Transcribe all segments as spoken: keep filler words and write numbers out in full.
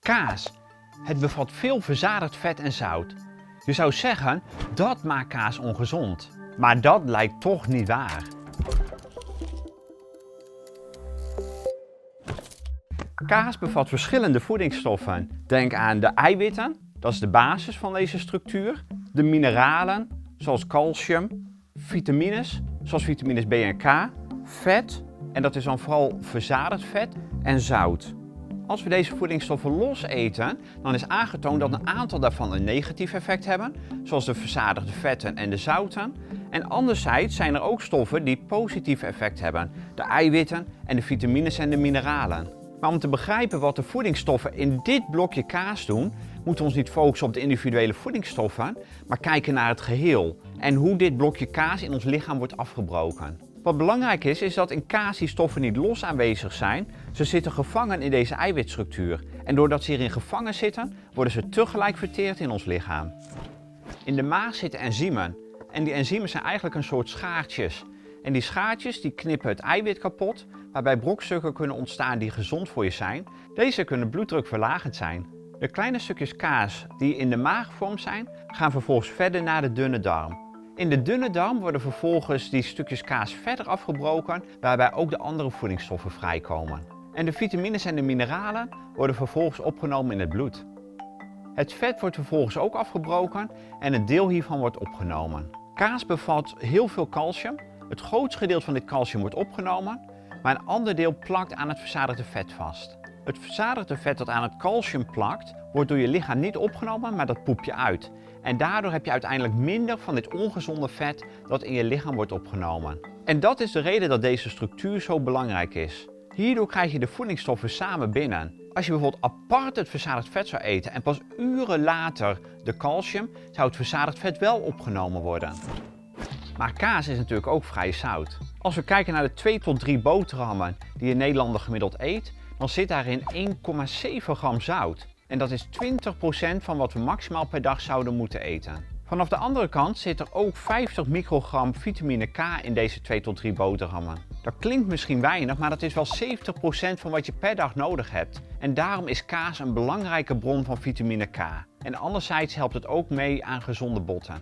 Kaas. Het bevat veel verzadigd vet en zout. Je zou zeggen, dat maakt kaas ongezond. Maar dat lijkt toch niet waar. Kaas bevat verschillende voedingsstoffen. Denk aan de eiwitten, dat is de basis van deze structuur. De mineralen, zoals calcium. Vitamines, zoals vitamines B en K. Vet, en dat is dan vooral verzadigd vet. En zout. Als we deze voedingsstoffen los eten, dan is aangetoond dat een aantal daarvan een negatief effect hebben, zoals de verzadigde vetten en de zouten. En anderzijds zijn er ook stoffen die positief effect hebben, de eiwitten en de vitamines en de mineralen. Maar om te begrijpen wat de voedingsstoffen in dit blokje kaas doen, moeten we ons niet focussen op de individuele voedingsstoffen, maar kijken naar het geheel en hoe dit blokje kaas in ons lichaam wordt afgebroken. Wat belangrijk is, is dat in kaas die stoffen niet los aanwezig zijn. Ze zitten gevangen in deze eiwitstructuur. En doordat ze hierin gevangen zitten, worden ze tegelijk verteerd in ons lichaam. In de maag zitten enzymen. En die enzymen zijn eigenlijk een soort schaartjes. En die schaartjes die knippen het eiwit kapot, waarbij brokstukken kunnen ontstaan die gezond voor je zijn. Deze kunnen bloeddrukverlagend zijn. De kleine stukjes kaas die in de maag gevormd zijn, gaan vervolgens verder naar de dunne darm. In de dunne darm worden vervolgens die stukjes kaas verder afgebroken, waarbij ook de andere voedingsstoffen vrijkomen. En de vitamines en de mineralen worden vervolgens opgenomen in het bloed. Het vet wordt vervolgens ook afgebroken en een deel hiervan wordt opgenomen. Kaas bevat heel veel calcium. Het grootste gedeelte van dit calcium wordt opgenomen, maar een ander deel plakt aan het verzadigde vet vast. Het verzadigde vet dat aan het calcium plakt, wordt door je lichaam niet opgenomen, maar dat poep je uit. En daardoor heb je uiteindelijk minder van dit ongezonde vet dat in je lichaam wordt opgenomen. En dat is de reden dat deze structuur zo belangrijk is. Hierdoor krijg je de voedingsstoffen samen binnen. Als je bijvoorbeeld apart het verzadigd vet zou eten en pas uren later de calcium, zou het verzadigd vet wel opgenomen worden. Maar kaas is natuurlijk ook vrij zout. Als we kijken naar de twee tot drie boterhammen die een Nederlander gemiddeld eet, dan zit daarin één komma zeven gram zout. En dat is twintig procent van wat we maximaal per dag zouden moeten eten. Vanaf de andere kant zit er ook vijftig microgram vitamine K in deze twee tot drie boterhammen. Dat klinkt misschien weinig, maar dat is wel zeventig procent van wat je per dag nodig hebt. En daarom is kaas een belangrijke bron van vitamine K. En anderzijds helpt het ook mee aan gezonde botten.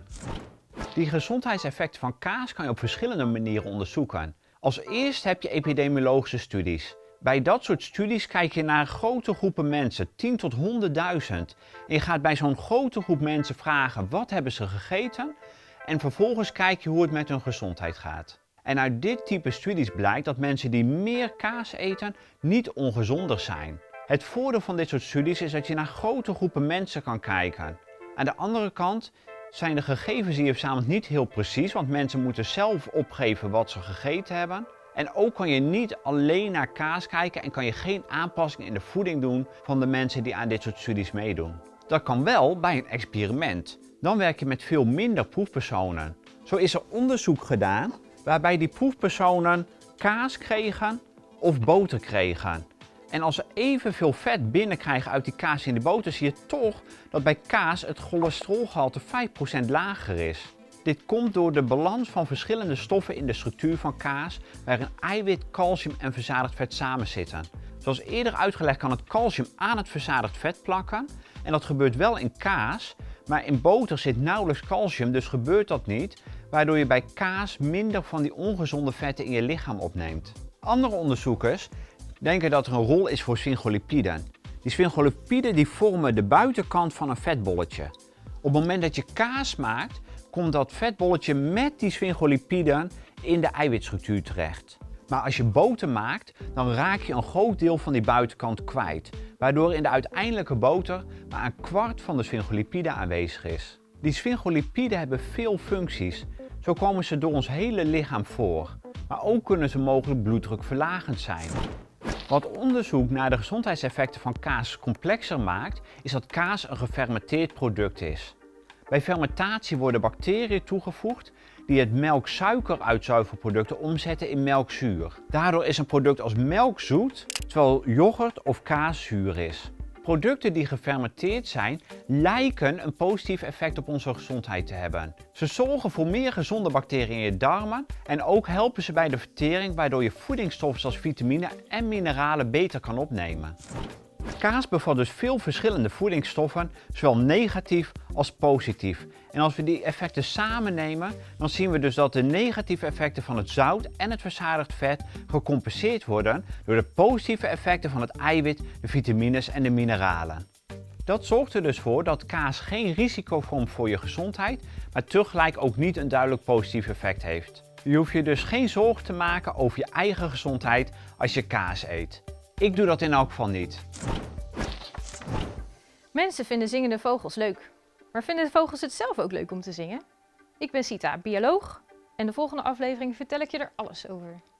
Die gezondheidseffecten van kaas kan je op verschillende manieren onderzoeken. Als eerst heb je epidemiologische studies. Bij dat soort studies kijk je naar grote groepen mensen, tien tot honderdduizend. En je gaat bij zo'n grote groep mensen vragen wat hebben ze gegeten en vervolgens kijk je hoe het met hun gezondheid gaat. En uit dit type studies blijkt dat mensen die meer kaas eten niet ongezonder zijn. Het voordeel van dit soort studies is dat je naar grote groepen mensen kan kijken. Aan de andere kant zijn de gegevens die je verzamelt niet heel precies, want mensen moeten zelf opgeven wat ze gegeten hebben. En ook kan je niet alleen naar kaas kijken en kan je geen aanpassing in de voeding doen van de mensen die aan dit soort studies meedoen. Dat kan wel bij een experiment. Dan werk je met veel minder proefpersonen. Zo is er onderzoek gedaan waarbij die proefpersonen kaas kregen of boter kregen. En als ze evenveel vet binnenkrijgen uit die kaas en die boter, zie je toch dat bij kaas het cholesterolgehalte vijf procent lager is. Dit komt door de balans van verschillende stoffen in de structuur van kaas, waarin eiwit, calcium en verzadigd vet samen zitten. Zoals eerder uitgelegd kan het calcium aan het verzadigd vet plakken en dat gebeurt wel in kaas, maar in boter zit nauwelijks calcium, dus gebeurt dat niet, waardoor je bij kaas minder van die ongezonde vetten in je lichaam opneemt. Andere onderzoekers denken dat er een rol is voor sphingolipiden. Die sphingolipiden die vormen de buitenkant van een vetbolletje. Op het moment dat je kaas maakt, komt dat vetbolletje met die sphingolipiden in de eiwitstructuur terecht. Maar als je boter maakt, dan raak je een groot deel van die buitenkant kwijt, waardoor in de uiteindelijke boter maar een kwart van de sphingolipiden aanwezig is. Die sphingolipiden hebben veel functies. Zo komen ze door ons hele lichaam voor, maar ook kunnen ze mogelijk bloeddrukverlagend zijn. Wat onderzoek naar de gezondheidseffecten van kaas complexer maakt, is dat kaas een gefermenteerd product is. Bij fermentatie worden bacteriën toegevoegd die het melk-suikeruitzuiverproducten omzetten in melkzuur. Daardoor is een product als melk zoet, terwijl yoghurt of kaas zuur is. Producten die gefermenteerd zijn, lijken een positief effect op onze gezondheid te hebben. Ze zorgen voor meer gezonde bacteriën in je darmen en ook helpen ze bij de vertering, waardoor je voedingsstoffen zoals vitamine en mineralen beter kan opnemen. Kaas bevat dus veel verschillende voedingsstoffen, zowel negatief als positief. En als we die effecten samen nemen, dan zien we dus dat de negatieve effecten van het zout en het verzadigd vet gecompenseerd worden door de positieve effecten van het eiwit, de vitamines en de mineralen. Dat zorgt er dus voor dat kaas geen risico vormt voor je gezondheid, maar tegelijk ook niet een duidelijk positief effect heeft. Je hoeft je dus geen zorgen te maken over je eigen gezondheid als je kaas eet. Ik doe dat in elk geval niet. Mensen vinden zingende vogels leuk. Maar vinden de vogels het zelf ook leuk om te zingen? Ik ben Sita, bioloog. En de volgende aflevering vertel ik je er alles over.